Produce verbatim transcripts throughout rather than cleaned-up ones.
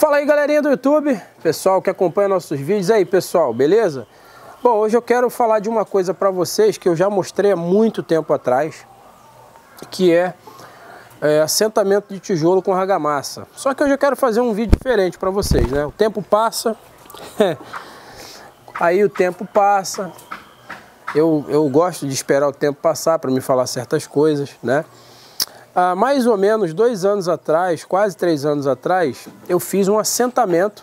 Fala aí, galerinha do YouTube, pessoal que acompanha nossos vídeos. Aí, pessoal, beleza? Bom, hoje eu quero falar de uma coisa para vocês que eu já mostrei há muito tempo atrás, que é, é assentamento de tijolo com argamassa. Só que hoje eu quero fazer um vídeo diferente para vocês, né? O tempo passa, aí o tempo passa, eu, eu gosto de esperar o tempo passar para me falar certas coisas, né? Há mais ou menos dois anos atrás, quase três anos atrás, eu fiz um assentamento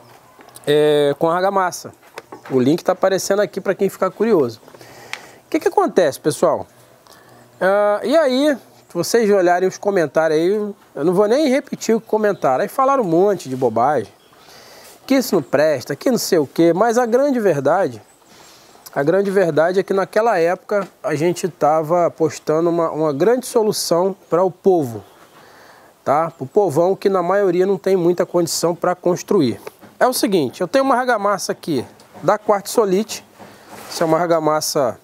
é, com argamassa. O link está aparecendo aqui para quem ficar curioso. O que que acontece, pessoal? Uh, e aí, se vocês olharem os comentários aí, eu não vou nem repetir o que comentaram. Aí falaram um monte de bobagem, que isso não presta, que não sei o que, mas a grande verdade... A grande verdade é que naquela época a gente estava postando uma, uma grande solução para o povo, tá? Para o povão que na maioria não tem muita condição para construir. É o seguinte, eu tenho uma argamassa aqui da Quartzolite, essa é uma argamassa,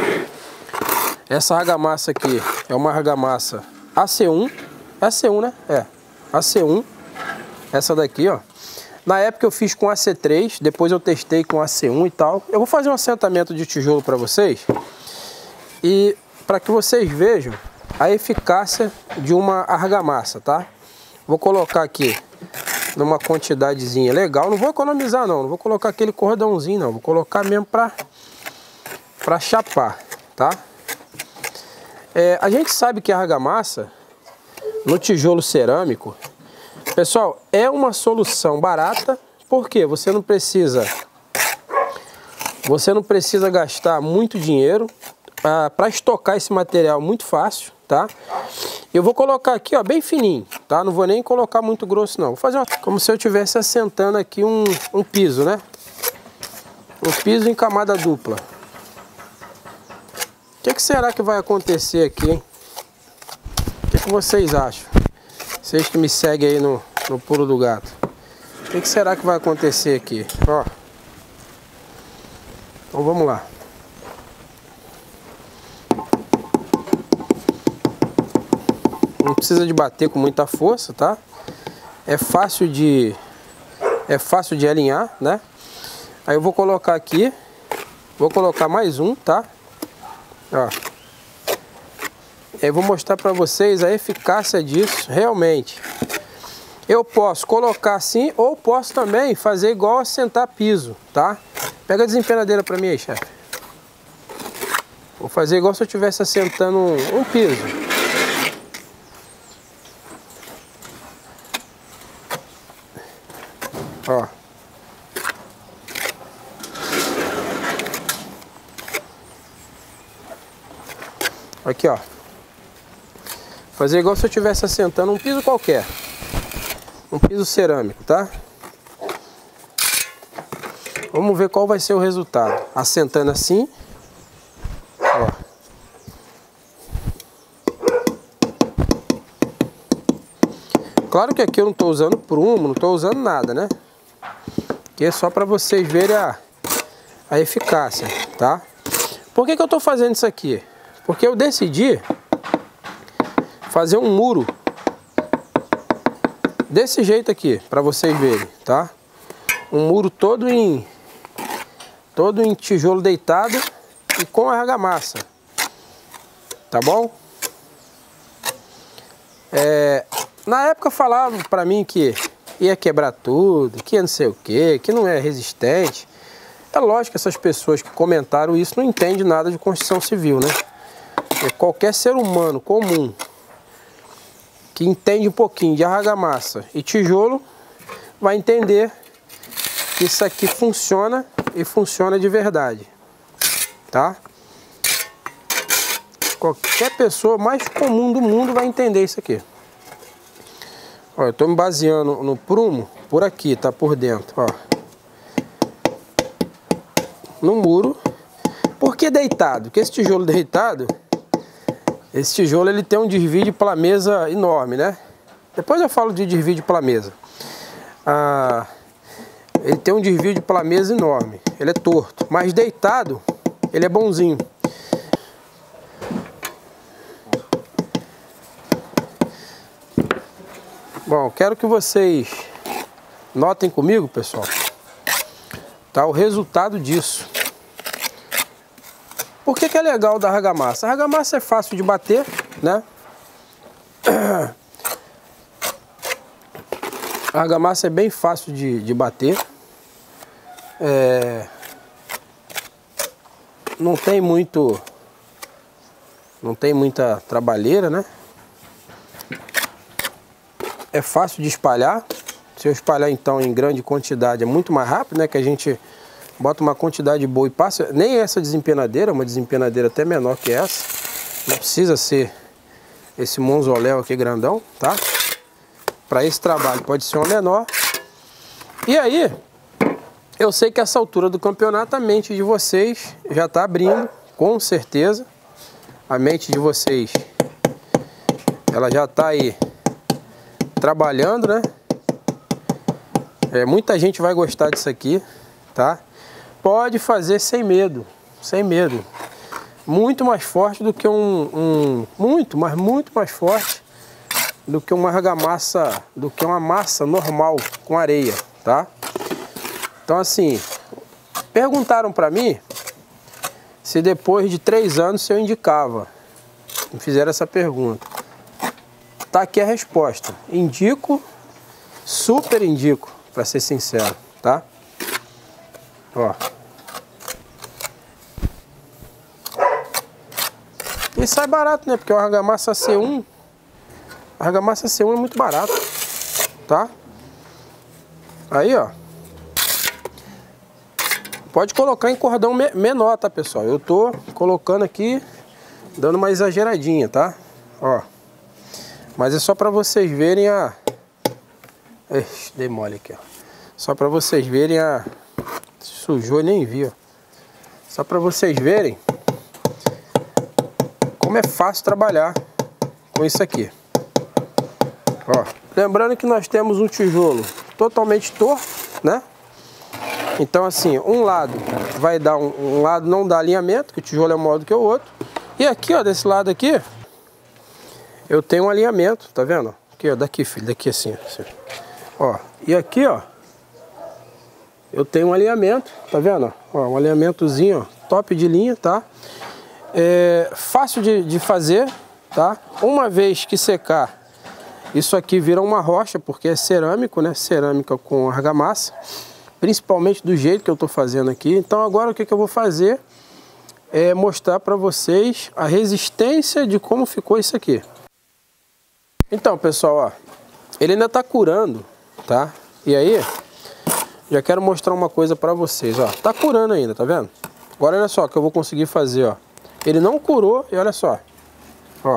essa argamassa aqui é uma argamassa A C um, é A C um, né? É, A C um, essa daqui, ó. Na época eu fiz com A C três, depois eu testei com A C um e tal. Eu vou fazer um assentamento de tijolo para vocês e para que vocês vejam a eficácia de uma argamassa, tá? Vou colocar aqui numa quantidadezinha legal, não vou economizar não, não vou colocar aquele cordãozinho não, vou colocar mesmo para para chapar, tá? É, a gente sabe que a argamassa no tijolo cerâmico, pessoal, é uma solução barata, porque você não precisa você não precisa gastar muito dinheiro ah, para estocar esse material muito fácil, tá? Eu vou colocar aqui, ó, bem fininho, tá? Não vou nem colocar muito grosso não. Vou fazer uma, como se eu estivesse assentando aqui um, um piso, né? Um piso em camada dupla. O que que será que vai acontecer aqui, hein? O que que vocês acham? Vocês que me seguem aí no, no pulo do gato. O que que será que vai acontecer aqui? Ó. Então vamos lá. Não precisa de bater com muita força, tá? É fácil de... É fácil de alinhar, né? Aí eu vou colocar aqui. Vou colocar mais um, tá? Ó. Eu vou mostrar para vocês a eficácia disso realmente. Eu posso colocar assim ou posso também fazer igual assentar piso, tá? Pega a desempenadeira para mim aí, chefe. Vou fazer igual se eu estivesse assentando um, um piso. Ó. Aqui, ó. Fazer igual se eu estivesse assentando um piso qualquer. Um piso cerâmico, tá? Vamos ver qual vai ser o resultado. Assentando assim. Ó. Claro que aqui eu não estou usando prumo, não estou usando nada, né? Aqui é só para vocês verem a, a eficácia, tá? Por que que eu estou fazendo isso aqui? Porque eu decidi fazer um muro desse jeito aqui, para vocês verem, tá? Um muro todo em todo em tijolo deitado e com argamassa, tá bom? É, na época falavam para mim que ia quebrar tudo, que ia não sei o que, que não é resistente. É lógico que essas pessoas que comentaram isso não entendem nada de construção civil, né? Qualquer ser humano comum que entende um pouquinho de argamassa e tijolo vai entender que isso aqui funciona e funciona de verdade, tá? Qualquer pessoa mais comum do mundo vai entender isso aqui. Ó, eu estou me baseando no prumo por aqui, tá? Por dentro, ó. No muro. Por que deitado? Porque esse tijolo deitado, esse tijolo ele tem um desvio de plameza enorme, né? Depois eu falo de desvio de plameza. Ah, ele tem um desvio de plameza enorme. Ele é torto. Mas deitado, ele é bonzinho. Bom, quero que vocês Notem comigo, pessoal, tá o resultado disso. Por que que é legal da argamassa? A argamassa é fácil de bater, né? A argamassa é bem fácil de, de bater. É... Não tem muito... Não tem muita trabalheira, né? É fácil de espalhar. Se eu espalhar então em grande quantidade é muito mais rápido, né? Que a gente bota uma quantidade boa e passa. Nem essa desempenadeira, uma desempenadeira até menor que essa. Não precisa ser esse mausoléu aqui grandão, tá? Para esse trabalho pode ser uma menor. E aí, eu sei que essa altura do campeonato a mente de vocês já está abrindo, com certeza. A mente de vocês, ela já está aí trabalhando, né? É, muita gente vai gostar disso aqui, tá? Pode fazer sem medo, sem medo. Muito mais forte do que um, um muito, mas muito mais forte do que uma argamassa, do que uma massa normal com areia, tá? Então assim, perguntaram para mim se depois de três anos se eu indicava. Me fizeram essa pergunta. Tá aqui a resposta. Indico, super indico, para ser sincero, tá? Ó. E sai barato, né? Porque o argamassa C um, a argamassa C um é muito barato, tá? Aí, ó. Pode colocar em cordão me menor, tá, pessoal? Eu tô colocando aqui, dando uma exageradinha, tá? Ó. Mas é só para vocês verem a... Ixi, dei mole aqui, ó. Só para vocês verem a... Sujou e nem vi, ó. Só para vocês verem como é fácil trabalhar com isso aqui. Ó. Lembrando que nós temos um tijolo totalmente torto, né? Então assim, um lado vai dar um, um lado não dá alinhamento, que o tijolo é maior do que o outro. E aqui, ó, desse lado aqui, eu tenho um alinhamento, tá vendo? Aqui, ó, daqui, filho, daqui assim, assim. Ó, e aqui, ó, eu tenho um alinhamento, tá vendo? Ó, um alinhamentozinho, ó, top de linha, tá? É fácil de, de fazer, tá? Uma vez que secar, isso aqui vira uma rocha, porque é cerâmico, né? Cerâmica com argamassa. Principalmente do jeito que eu estou fazendo aqui. Então agora o que, que eu vou fazer é mostrar para vocês a resistência de como ficou isso aqui. Então, pessoal, ó, ele ainda está curando, tá? E aí, já quero mostrar uma coisa para vocês, ó. Tá curando ainda, tá vendo? Agora olha só o que eu vou conseguir fazer, ó. Ele não curou e olha só, ó.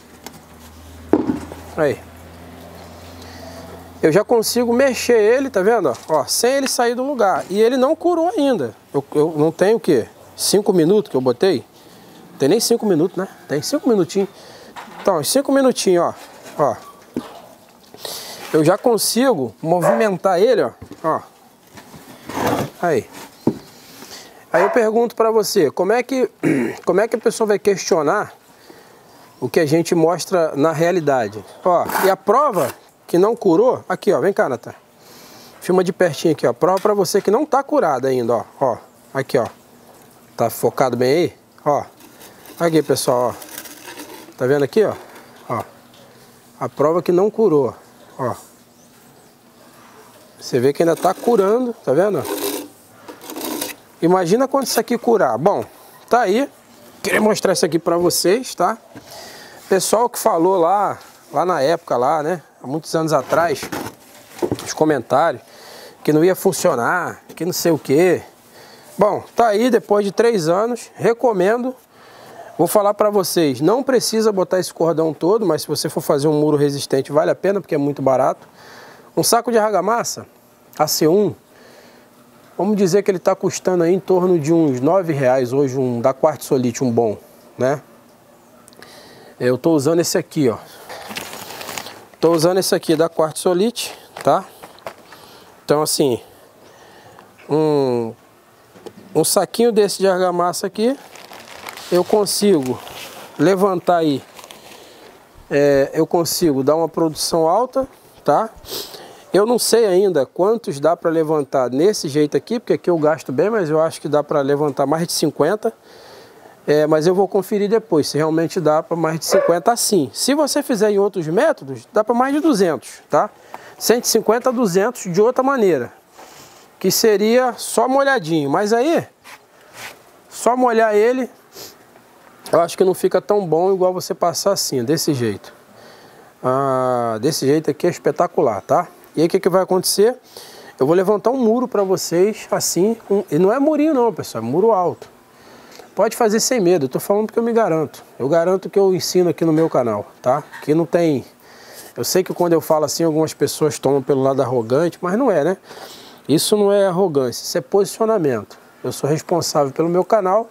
Aí. Eu já consigo mexer ele, tá vendo? Ó, sem ele sair do lugar. E ele não curou ainda. Eu, eu não tenho o quê? Cinco minutos que eu botei? Não tem nem cinco minutos, né? Tem cinco minutinhos. Então, cinco minutinhos, ó. Ó. Eu já consigo movimentar ele, ó. Ó. Aí. Aí eu pergunto pra você, como é que, como é que a pessoa vai questionar o que a gente mostra na realidade? Ó, e a prova que não curou, aqui ó, vem cá, Natan. Filma de pertinho aqui, ó. Prova pra você que não tá curado ainda, ó. Ó, aqui, ó. Tá focado bem aí? Ó. Aqui, pessoal, ó. Tá vendo aqui, ó? Ó. A prova que não curou, ó. Você vê que ainda tá curando, tá vendo? Imagina quando isso aqui curar. Bom, tá aí. Queria mostrar isso aqui pra vocês, tá? Pessoal que falou lá, lá na época lá, né? Há muitos anos atrás, nos comentários, que não ia funcionar, que não sei o que. Bom, tá aí, depois de três anos, recomendo. Vou falar para vocês, não precisa botar esse cordão todo, mas se você for fazer um muro resistente, vale a pena, porque é muito barato. Um saco de argamassa, A C um, vamos dizer que ele está custando aí em torno de uns nove reais hoje, um da Quartzolite, um bom, né? Eu tô usando esse aqui, ó. Tô usando esse aqui da Quartzolite, tá? Então assim, um, um saquinho desse de argamassa aqui, eu consigo levantar aí, é, eu consigo dar uma produção alta, tá? Eu não sei ainda quantos dá para levantar nesse jeito aqui, porque aqui eu gasto bem, mas eu acho que dá para levantar mais de cinquenta. É, mas eu vou conferir depois se realmente dá para mais de cinquenta assim. Se você fizer em outros métodos, dá para mais de duzentos, tá? cento e cinquenta a duzentos de outra maneira, que seria só molhadinho. Mas aí, só molhar ele, eu acho que não fica tão bom igual você passar assim, desse jeito. Ah, desse jeito aqui é espetacular, tá? E aí o que, que vai acontecer? Eu vou levantar um muro para vocês, assim, um, e não é murinho não, pessoal, é muro alto. Pode fazer sem medo, eu tô falando porque eu me garanto. Eu garanto que eu ensino aqui no meu canal, tá? Que não tem... Eu sei que quando eu falo assim, algumas pessoas tomam pelo lado arrogante, mas não é, né? Isso não é arrogância, isso é posicionamento. Eu sou responsável pelo meu canal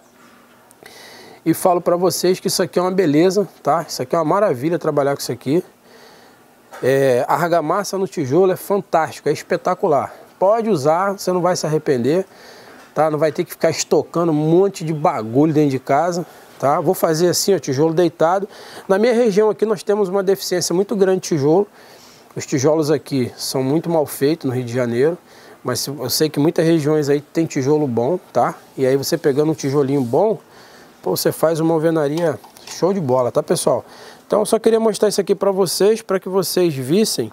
e falo pra vocês que isso aqui é uma beleza, tá? Isso aqui é uma maravilha trabalhar com isso aqui. É, a argamassa no tijolo é fantástico, é espetacular. Pode usar, você não vai se arrepender. Tá? Não vai ter que ficar estocando um monte de bagulho dentro de casa, tá? Vou fazer assim, ó, tijolo deitado. Na minha região aqui nós temos uma deficiência muito grande de tijolo. Os tijolos aqui são muito mal feitos no Rio de Janeiro, mas eu sei que muitas regiões aí tem tijolo bom, tá? E aí você pegando um tijolinho bom, pô, você faz uma alvenaria show de bola, tá, pessoal? Então eu só queria mostrar isso aqui para vocês, para que vocês vissem.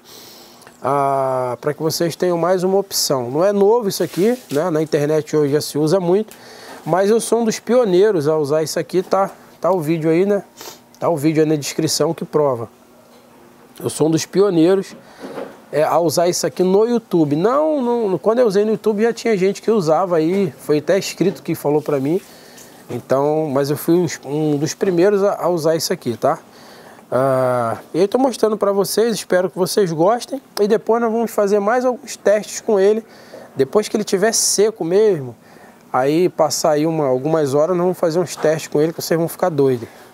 Ah, para que vocês tenham mais uma opção. Não é novo isso aqui, né? Na internet hoje já se usa muito, mas eu sou um dos pioneiros a usar isso aqui, tá? Tá o vídeo aí, né? Tá o vídeo aí na descrição que prova. Eu sou um dos pioneiros é, a usar isso aqui no YouTube. Não, não, quando eu usei no YouTube já tinha gente que usava aí, foi até escrito que falou para mim. Então, mas eu fui um dos primeiros a, a usar isso aqui, tá? Ah, e aí estou mostrando para vocês, espero que vocês gostem. E depois nós vamos fazer mais alguns testes com ele. Depois que ele estiver seco mesmo, aí passar aí uma, algumas horas, nós vamos fazer uns testes com ele que vocês vão ficar doidos.